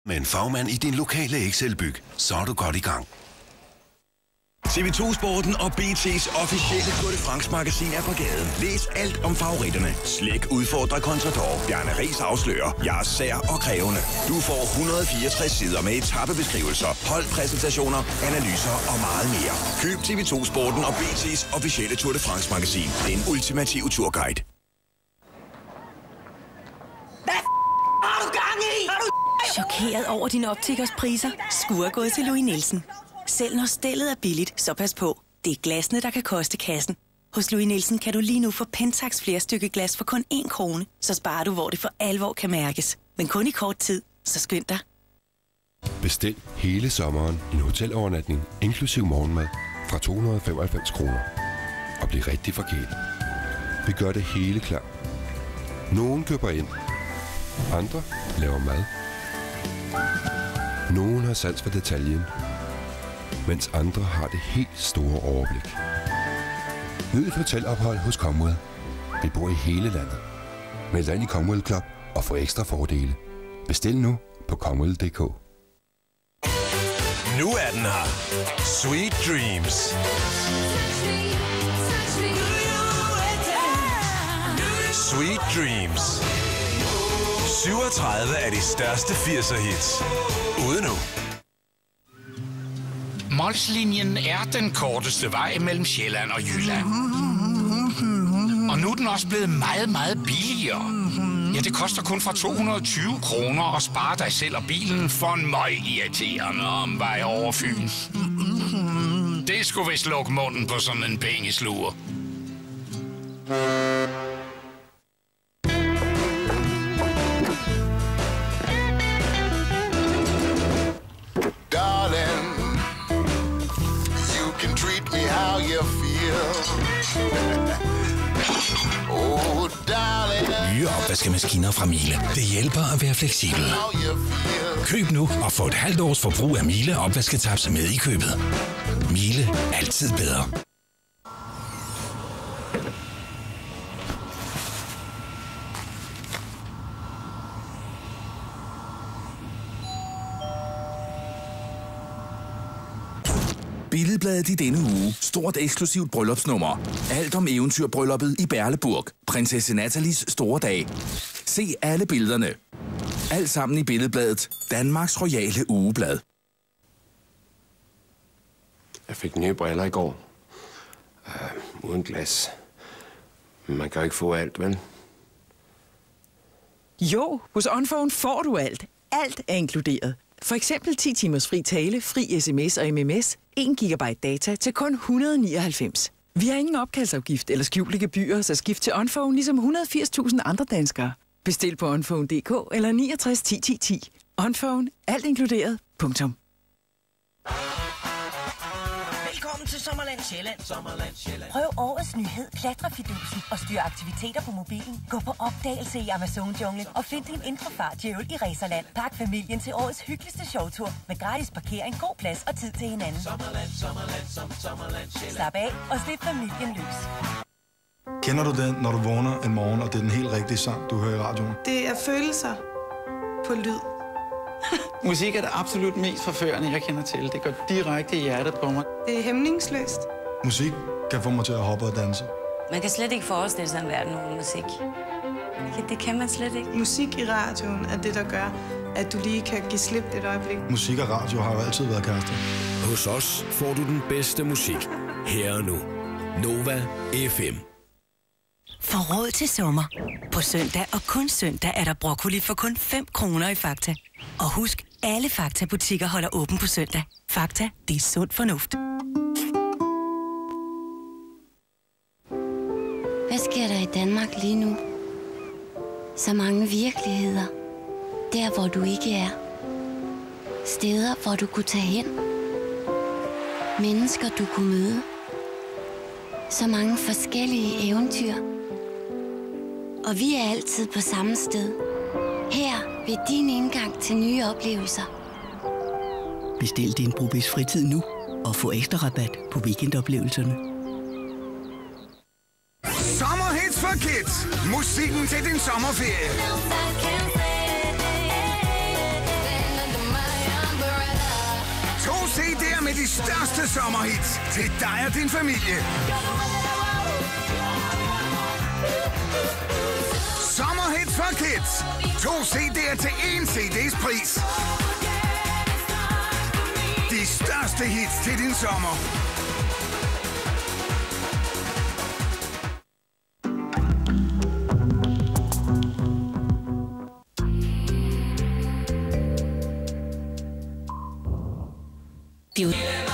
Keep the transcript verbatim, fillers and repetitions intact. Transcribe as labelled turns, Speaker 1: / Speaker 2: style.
Speaker 1: Med en fagmand i din lokale Excel-byg, så er du godt i gang.
Speaker 2: T V to Sporten og B T's officielle Tour de France-magasin er på gaden. Læs alt om favoritterne. Slæk udfordrer Contador. Bjarne Riis afslører. Jeg er sær og krævende. Du får et hundrede og fireogtres sider med etapebeskrivelser, holdpræsentationer, analyser og meget mere. Køb T V to Sporten og B T's officielle Tour de France-magasin. Den ultimative turguide.
Speaker 3: Hvad har du gang i? Har du
Speaker 4: chokeret over dine optikers priser? Skur er gået til Louis Nielsen. Selv når stellet er billigt, så pas på. Det er glasene, der kan koste kassen. Hos Louis Nielsen kan du lige nu få Pentax flerstykke glas for kun én krone. Så sparer du, hvor det for alvor kan mærkes. Men kun i kort tid, så skynd dig.
Speaker 5: Bestil hele sommeren en hotelovernatning, inklusiv morgenmad, fra to hundrede og femoghalvfems kroner. Og bliv rigtig forkælet. Vi gør det hele klar. Nogen køber ind. Andre laver mad. Nogen har sans for detaljen, mens andre har det helt store overblik. Nyd et hotelophold hos Comwell. Vi bor i hele landet. Meld dig ind i Comwell Club og få ekstra fordele. Bestil nu på comwell punktum d k.
Speaker 6: Nu er den her. Sweet Dreams. Sweet Dreams. syvogtredive af de største firser hits. Ude nu.
Speaker 7: Molslinjen er den korteste vej mellem Sjælland og Jylland. Og nu er den også blevet meget, meget billigere. Ja, det koster kun fra to hundrede og tyve kroner at spare dig selv og bilen for en møg irriterende omvej over Fyn. Det skulle vist lukke munden på sådan en pengesluger.
Speaker 2: Oh,
Speaker 8: nye opvaskemaskiner fra Miele. Det hjælper at være fleksibel. Køb nu og få et halvt års forbrug af Miele opvasketaps med i købet. Miele. Altid bedre.
Speaker 9: Billedbladet i denne uge. Stort eksklusivt bryllupsnummer. Alt om eventyrbrylluppet i Berleburg. Prinsesse Nathalies store dag. Se alle billederne. Alt sammen i Billedbladet. Danmarks royale ugeblad.
Speaker 10: Jeg fik nye briller i går. Uh, uden glas. Man kan jo ikke få alt, vel?
Speaker 11: Jo, hos OnPhone får du alt. Alt er inkluderet. For eksempel ti timers fri tale, fri sms og mms, en gigabyte data til kun et hundrede og nioghalvfems. Vi har ingen opkaldsafgift eller skjulte gebyrer, så skift til OnPhone ligesom et hundrede og firs tusind andre danskere. Bestil på onphone punktum d k eller niogtres ti ti ti. OnPhone. Alt inkluderet. Punktum.
Speaker 3: Velkommen til Sommerland Sjælland. Sommerland Sjælland.
Speaker 4: Prøv årets nyhed, klatrefidusen og styr aktiviteter på mobilen. Gå på opdagelse i Amazon-junglen og find din indre fart-djævel i Racerland. Pak familien til årets hyggeligste showtur med gratis parkering, god plads og tid til hinanden.
Speaker 3: Sommerland, Sommerland, som Sommerland Sjælland.
Speaker 4: Slap af og slip familien løs.
Speaker 12: Kender du den, når du vågner en morgen, og det er den helt rigtige sang, du hører i radioen?
Speaker 13: Det er følelser på lyd.
Speaker 14: Musik er det absolut mest forførende, jeg kender til. Det går direkte i hjertet på mig.
Speaker 13: Det er hæmningsløst.
Speaker 12: Musik kan få mig til at hoppe og danse.
Speaker 15: Man kan slet ikke forestille sig en verden uden musik. Det kan man slet ikke.
Speaker 13: Musik i radioen er det, der gør, at du lige kan give slip et øjeblik.
Speaker 12: Musik og radio har jo altid været kærester.
Speaker 16: Hos os får du den bedste musik. Her og nu. Nova F M.
Speaker 4: Få råd til sommer. På søndag og kun søndag er der broccoli for kun fem kroner i Fakta. Og husk, alle Fakta-butikker holder åben på søndag. Fakta, det er sund fornuft.
Speaker 17: Hvad sker der i Danmark lige nu? Så mange virkeligheder. Der, hvor du ikke er. Steder, hvor du kunne tage hen. Mennesker, du kunne møde. Så mange forskellige eventyr. Og vi er altid på samme sted. Her ved din indgang til nye oplevelser.
Speaker 18: Bestil din Brobizz fritid nu og få ekstra rabat på weekendoplevelserne.
Speaker 19: Sommerhits for kids. Musikken til din sommerferie. med de største sommerhits til dig og din familie. Sommerhits for kids. To C D'er til én C D's pris. De største hits til din sommer.
Speaker 4: Beauty.